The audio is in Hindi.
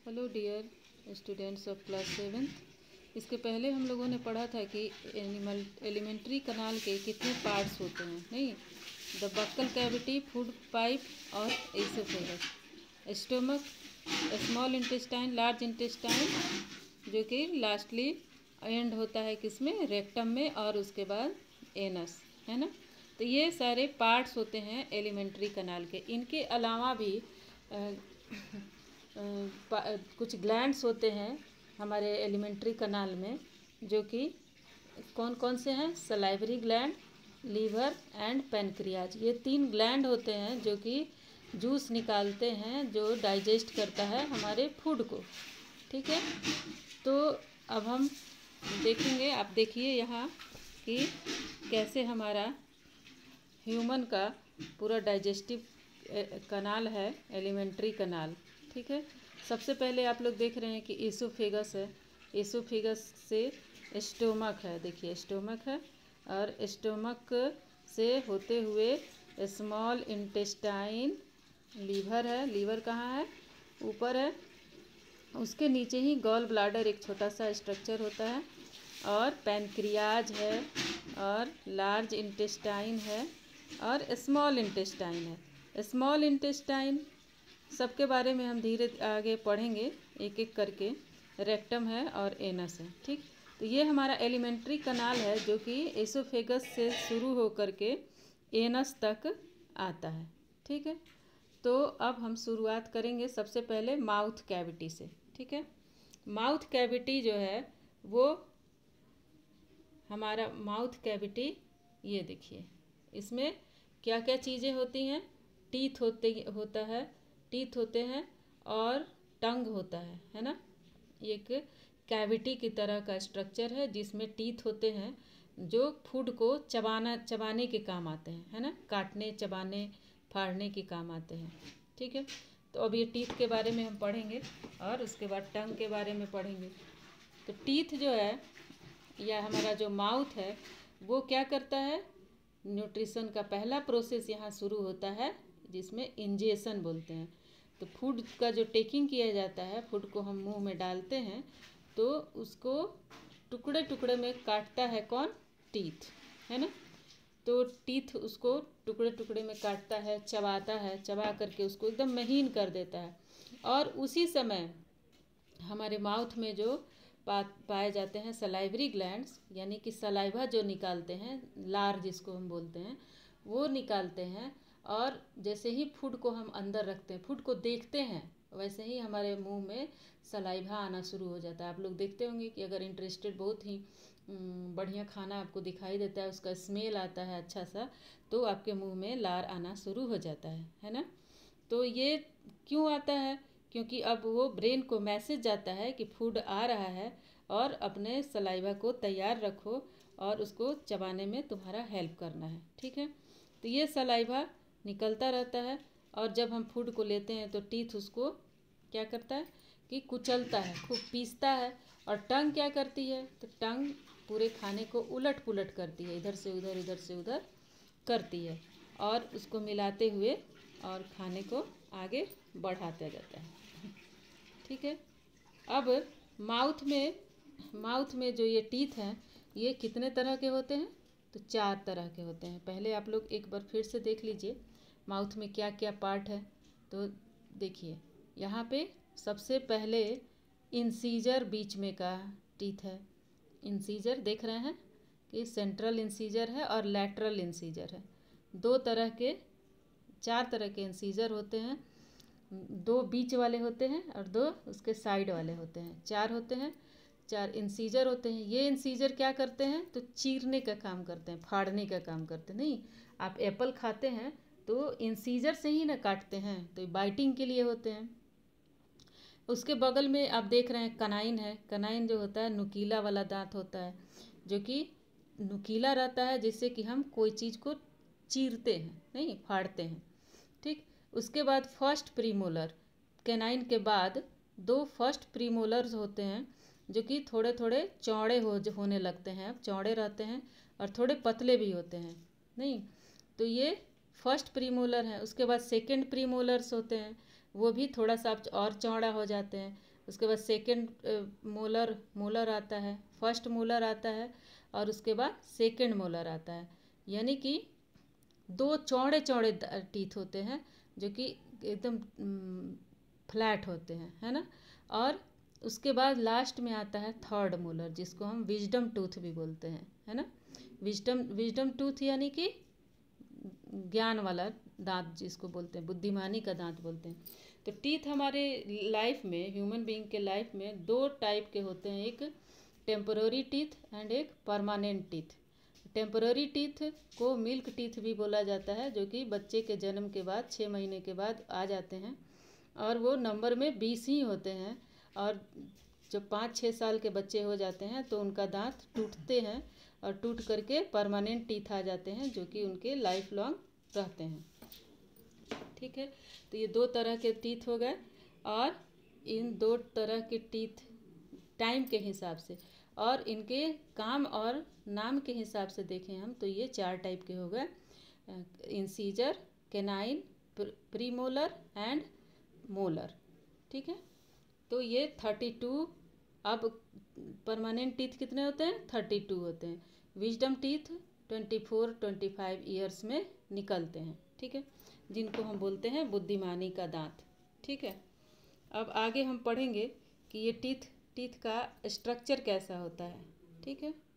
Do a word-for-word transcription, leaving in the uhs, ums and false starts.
Hello dear students of class seventh. इसके पहले हम लोगों ने पढ़ा था कि एनिमल एलिमेंट्री कनाल के कितने पार्ट्स होते हैं, नहीं? The buccal cavity, food pipe और oesophagus, stomach, small intestine, large intestine, जो कि लास्टली एंड होता है किसमें, रेक्टम में, और उसके बाद एनस, है ना। तो ये सारे पार्ट्स होते हैं एलिमेंट्री कनाल के। इनके अलावा भी आ, आ, कुछ ग्लैंड्स होते हैं हमारे एलिमेंट्री कनाल में, जो कि कौन कौन से हैं? Salivary gland, liver and pancreas. ये तीन ग्लैंड होते हैं जो कि जूस निकालते हैं, जो डाइजेस्ट करता है हमारे फूड को, ठीक है। तो अब हम देखेंगे, आप देखिए यहाँ कि कैसे हमारा ह्यूमन का पूरा डाइजेस्टिव कनाल है, एलिमेंट्री कनाल, ठीक है। सबसे पहले आप लोग देख रहे हैं कि एसोफेगस है, एसोफेगस से स्टोमक है, देखिए स्टोमक है, और स्टोमक से होते हुए स्मॉल इंटेस्टाइन, लीवर है, लीवर कहाँ है? ऊपर है। उसके नीचे ही गॉल ब्लाडर एक छोटा सा स्ट्रक्चर होता है, और पैनक्रियाज है, और लार्ज इंटेस्टाइन है, और स्मॉल इंटेस्टाइन है। स्मॉल इंटेस्टाइन सबके बारे में हम धीरे आगे पढ़ेंगे एक एक करके। रेक्टम है और एनस है, ठीक। तो ये हमारा एलिमेंट्री कनाल है जो कि एसोफेगस से शुरू होकर के एनस तक आता है, ठीक है। तो अब हम शुरुआत करेंगे सबसे पहले माउथ कैविटी से, ठीक है। माउथ कैविटी जो है वो हमारा माउथ कैविटी, ये देखिए इसमें क्या क्या चीज़ें होती हैं। टीथ होते होता है टीथ होते हैं और टंग होता है है ना। एक कैविटी की तरह का स्ट्रक्चर है जिसमें टीथ होते हैं जो फूड को चबाना चबाने के काम आते हैं, है ना। काटने, चबाने, फाड़ने के काम आते हैं, ठीक है। तो अब ये टीथ के बारे में हम पढ़ेंगे और उसके बाद टंग के बारे में पढ़ेंगे। तो टीथ जो है या हमारा जो माउथ है वो क्या करता है? न्यूट्रिशन का पहला प्रोसेस यहाँ शुरू होता है जिसमें इंजेशन बोलते हैं। तो फूड का जो टेकिंग किया जाता है, फूड को हम मुंह में डालते हैं तो उसको टुकड़े टुकड़े में काटता है कौन? टीथ, है ना। तो टीथ उसको टुकड़े टुकड़े में काटता है, चबाता है, चबा करके उसको एकदम महीन कर देता है। और उसी समय हमारे माउथ में जो पा पाए जाते हैं सलाइवरी ग्लैंड्स, यानी कि सलाइवा जो निकालते हैं, लार जिसको हम बोलते हैं, वो निकालते हैं। और जैसे ही फूड को हम अंदर रखते हैं, फूड को देखते हैं, वैसे ही हमारे मुंह में सलाइवा आना शुरू हो जाता है। आप लोग देखते होंगे कि अगर इंटरेस्टेड, बहुत ही बढ़िया खाना आपको दिखाई देता है, उसका स्मेल आता है अच्छा सा, तो आपके मुंह में लार आना शुरू हो जाता है, है ना। तो ये क्यों आता है? क्योंकि अब वो ब्रेन को मैसेज जाता है कि फूड आ रहा है और अपने सलाइवा को तैयार रखो और उसको चबाने में तुम्हारा हेल्प करना है, ठीक है। तो ये सलाइवा निकलता रहता है और जब हम फूड को लेते हैं तो टीथ उसको क्या करता है कि कुचलता है, खूब पीसता है। और टंग क्या करती है? तो टंग पूरे खाने को उलट पुलट करती है, इधर से उधर, इधर से उधर करती है, और उसको मिलाते हुए और खाने को आगे बढ़ाता जाता है, ठीक है। अब माउथ में माउथ में जो ये टीथ हैं ये कितने तरह के होते हैं? तो चार तरह के होते हैं। पहले आप लोग एक बार फिर से देख लीजिए माउथ में क्या क्या पार्ट है। तो देखिए यहाँ पे सबसे पहले इंसीजर बीच में का टीथ है। इंसीजर देख रहे हैं कि सेंट्रल इंसीजर है और लैटरल इंसीजर है। दो तरह के, चार तरह के इंसीजर होते हैं। दो बीच वाले होते हैं और दो उसके साइड वाले होते हैं। चार होते हैं, चार इंसीजर होते हैं। ये इंसीजर क्या करते हैं? तो चीरने का काम करते हैं, फाड़ने का काम करते हैं। नहीं, आप एप्पल खाते हैं तो इंसीजर से ही ना काटते हैं, तो बाइटिंग के लिए होते हैं। उसके बगल में आप देख रहे हैं कनाइन है। कनाइन जो होता है नुकीला वाला दांत होता है, जो कि नुकीला रहता है जिससे कि हम कोई चीज़ को चीरते हैं, नहीं फाड़ते हैं, ठीक। उसके बाद फर्स्ट प्रीमोलर, कैनाइन के बाद दो फर्स्ट प्रीमोलर्स होते हैं जो कि थोड़े थोड़े चौड़े हो होने लगते हैं, चौड़े रहते हैं और थोड़े पतले भी होते हैं, नहीं। तो ये फर्स्ट प्रीमोलर है। उसके बाद सेकंड प्रीमोलर्स होते हैं, वो भी थोड़ा सा और चौड़ा हो जाते हैं। उसके बाद सेकंड मोलर मोलर आता है, फर्स्ट मोलर आता है, और उसके बाद सेकंड मोलर आता है। यानी कि दो चौड़े चौड़े टीथ होते हैं जो कि एकदम फ्लैट होते हैं, है ना। और उसके बाद लास्ट में आता है थर्ड मोलर, जिसको हम विजडम टूथ भी बोलते हैं, है ना। विजडम विजडम टूथ यानी कि ज्ञान वाला दांत जिसको बोलते हैं, बुद्धिमानी का दांत बोलते हैं। तो टीथ हमारे लाइफ में, ह्यूमन बीइंग के लाइफ में दो टाइप के होते हैं, एक टेम्पोररी टीथ एंड एक परमानेंट टीथ। टेम्पोररी टीथ को मिल्क टीथ भी बोला जाता है, जो कि बच्चे के जन्म के बाद छः महीने के बाद आ जाते हैं, और वो नंबर में बीस ही होते हैं। और जब पाँच छः साल के बच्चे हो जाते हैं तो उनका दांत टूटते हैं, और टूट करके परमानेंट टीथ आ जाते हैं, जो कि उनके लाइफ लॉन्ग रहते हैं। ठीक है, तो ये दो तरह के टीथ हो गए, और इन दो तरह के टीथ टाइम के हिसाब से और इनके काम और नाम के हिसाब से देखें हम, तो ये चार टाइप के हो गए, incisor, canine, premolar and molar. ठीक है, तो ये थर्टी टू, अब परमानेंट टीथ कितने होते हैं? थर्टी टू होते हैं। Wisdom teeth twenty four twenty five years में निकलते हैं। ठीक है, जिनको हम बोलते हैं बुद्धिमानी का दांत। ठीक है, अब आगे हम पढ़ेंगे कि ये टीथ टीथ का स्ट्रक्चर कैसा होता है। ठीक है।